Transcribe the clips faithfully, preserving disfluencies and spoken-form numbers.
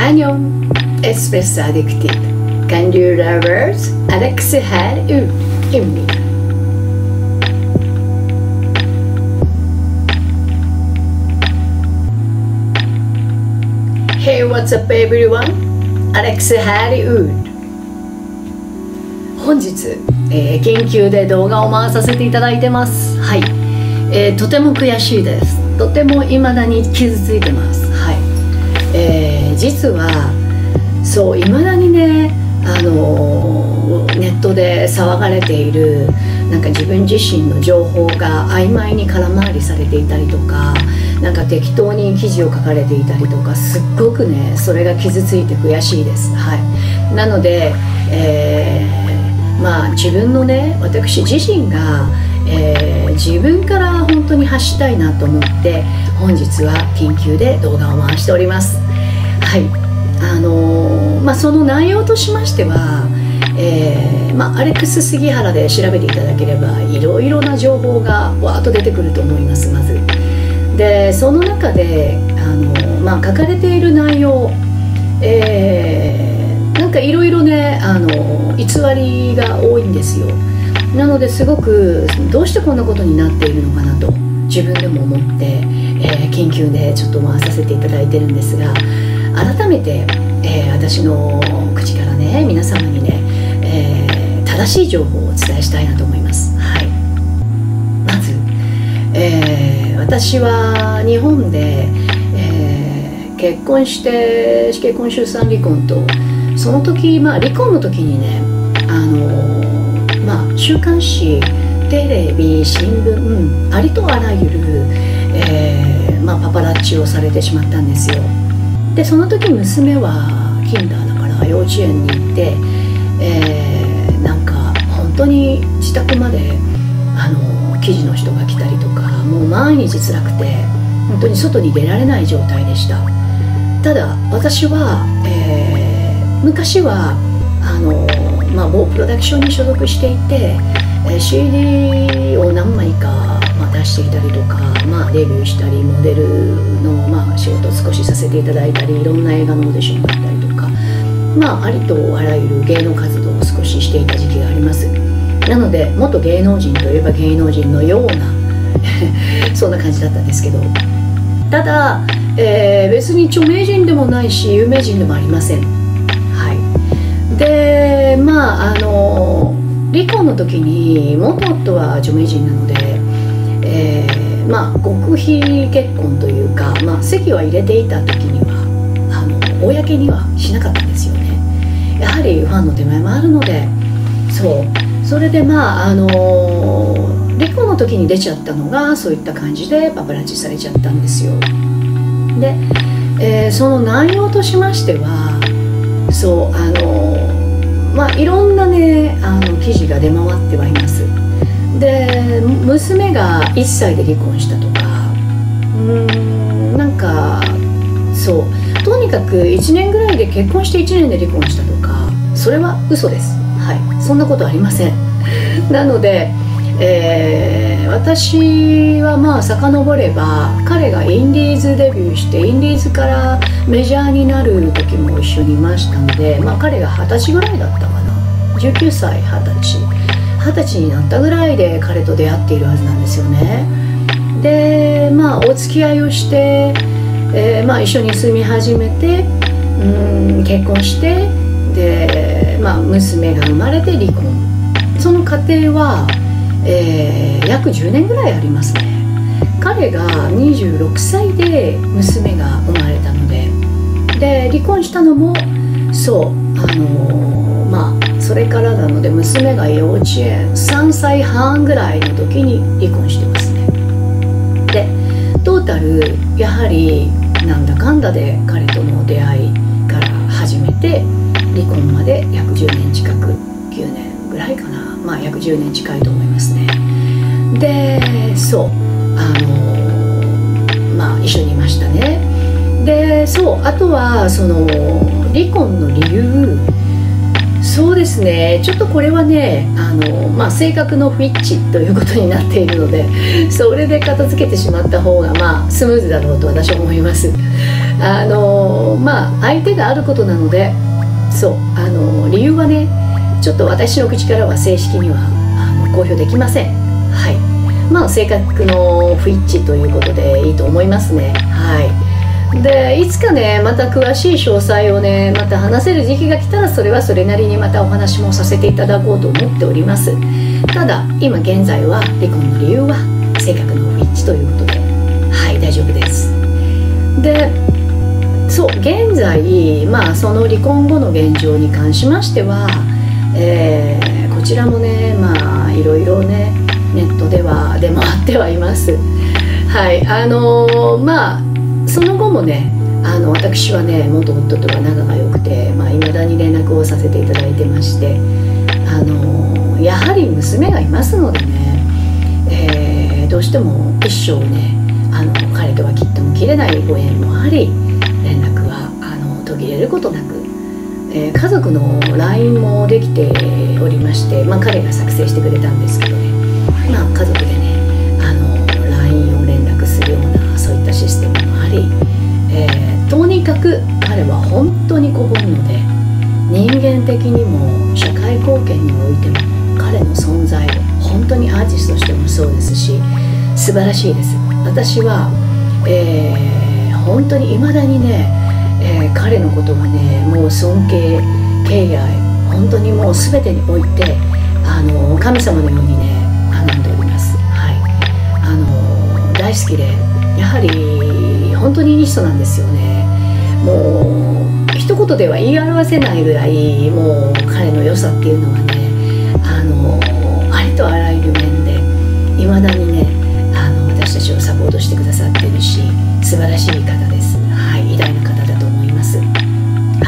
Anyon, Espresso Addicted. Kan du lovers? Alex är här ut ymnig. Hey, what's up everyone? Alex är här ut. 本日、えー、研究で動画を回させていただいてます。はい、えー、とても悔しいです。とても未だに傷ついてます。はい、えー、実はそう未だにね、あのー、ネットで騒がれているなんか自分自身の情報が曖昧に空回りされていたりとか、なんか適当に記事を書かれていたりとか、すっごくねそれが傷ついて悔しいです。はい、なので、えー、まあ自分のね私自身が、えー、自分から本当に発したいなと思って本日は緊急で動画を回しております。はい、あのー、まあその内容としましては、えーまあ、アレックス杉原で調べていただければいろいろな情報がわーっと出てくると思います。まずでその中であの、まあ、書かれている内容、えー、なんかいろいろねあの偽りが多いんですよ。なのですごくどうしてこんなことになっているのかなと自分でも思って、えー、研究でちょっと回させていただいてるんですが、改めて、えー、私の口からね皆様にね、えー、正しい情報をお伝えしたいなと思います。はい、まず、えー、私は日本で、えー、結婚して結婚出産離婚とその時、まあ、離婚の時にねあのー、まあ、週刊誌テレビ新聞ありとあらゆる、えーまあ、パパラッチをされてしまったんですよ。でその時娘はキンダーだから幼稚園に行って、えー、なんか本当に自宅まであの記事の人が来たりとか、もう毎日辛くて本当に外に出られない状態でした。ただ私は、えー、昔はあの、まあ、某プロダクションに所属していて、えー、シーディー を何枚か、まあ、出していたりとか、まあ、デビューしたりモデルの、まあ、仕事を少しさせていただいたり、いろんな映画のオーディションだったりとか、まあ、ありとあらゆる芸能活動を少ししていた時期があります。なので元芸能人といえば芸能人のようなそんな感じだったんですけど、ただ、えー、別に著名人でもないし有名人でもありません。はい、でまああの離婚の時に元夫は著名人なので、えー、まあ極秘結婚というか、まあ、籍は入れていた時にはあの公にはしなかったんですよね。やはりファンの手前もあるので、そうそれでまああの離婚の時に出ちゃったのがそういった感じでパパラッチされちゃったんですよ。で、えー、その内容としましてはそうあのまあいろんなねあの記事が出回ってはいます。で娘がいっさいで離婚したとか、うーんなんかそうとにかくいちねんぐらいで結婚していちねんで離婚したとか、それは嘘です。はい、そんなことありません。なので、えー、私はまあ遡れば彼がインディーズデビューしてインディーズからメジャーになる時も一緒にいましたので、まあ、彼がはたちぐらいだったかな、じゅうきゅうさいはたちはたちになったぐらいで彼と出会っているはずなんですよね。でまあお付き合いをして、えーまあ、一緒に住み始めてうん結婚してで、まあ、娘が生まれて離婚、その過程は、えー、約じゅうねんぐらいありますね。彼がにじゅうろくさいで娘が生まれたので、で離婚したのもそうあのー、まあそれからなので娘が幼稚園さんさいはんぐらいの時に離婚してますね。でトータルやはりなんだかんだで彼との出会いから始めて離婚まで約じゅうねん近くきゅうねんぐらいかな、まあ約じゅうねん近いと思いますね。でそうあのまあ一緒にいましたね。でそうあとはその離婚の理由、そうですねちょっとこれはねあの、まあ、性格の不一致ということになっているのでそれで片付けてしまった方がまあスムーズだろうと私は思います。あのまあ相相手があることなので、そうあの理由はねちょっと私の口からは正式にはあの公表できません。はい、まあ性格の不一致ということでいいと思いますね。はい、でいつかねまた詳しい詳細をねまた話せる時期が来たら、それはそれなりにまたお話もさせていただこうと思っております。ただ今現在は離婚の理由は性格の不一致ということで、はい大丈夫です。でそう現在、まあ、その離婚後の現状に関しましては、えー、こちらもねまあいろいろねネットでは出回ってはいます。はいあのー、まあその後もねあの私はね元夫とは仲が良くて、まあ、未だに連絡をさせていただいてまして、あのー、やはり娘がいますのでね、えー、どうしても一生ねあの彼とは切っても切れないご縁もあり、連絡はあの途切れることなく、えー、家族の ライン もできておりまして、まあ、彼が作成してくれたんですけどね、まあ、家族でねあの ライン を連絡するようなそういったシステムもあり、えー、とにかく彼は本当に小本ので、人間的にも社会貢献においても彼の存在、本当にアーティストとしてもそうですし素晴らしいです。私は、えー、本当に未だにね、えー、彼のことがねもう尊敬敬愛、本当にもう全てにおいてあの神様のようにね学んでおります。はい、あの大好きで、やはり本当にいい人なんですよね。もう一言では言い表せないぐらい、もう彼の良さっていうのはねあのありとあらゆる面で未だにねあの私たちをサポートしてくださっているし、素晴らしい方です。はい、偉大な方だと思います。はい、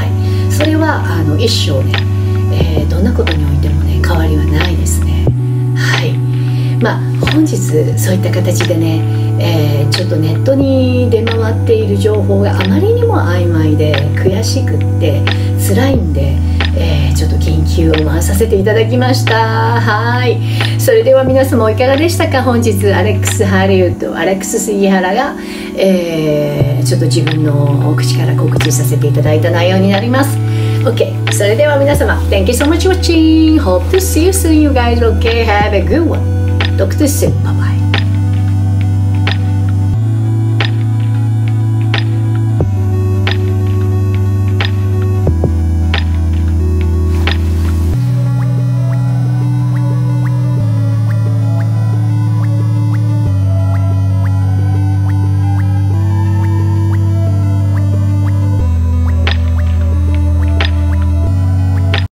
それはあの一生ね、えー、どんなことにおいてもね変わりはないですね。はい、まあ本日そういった形でね、えー、ちょっとネットに出回っている情報があまりにも曖昧で悔しくって辛いんで、えー、ちょっと緊急を回させていただきました。はい、それでは皆様いかがでしたか。本日アレックス・ハリウッド、アレックス杉原が、えー、ちょっと自分の口から告知させていただいた内容になります。 OK、 それでは皆様 Thank you so much for watching. Hope to see you soon you guys. OK, have a good one. Talk to you soon. Bye bye.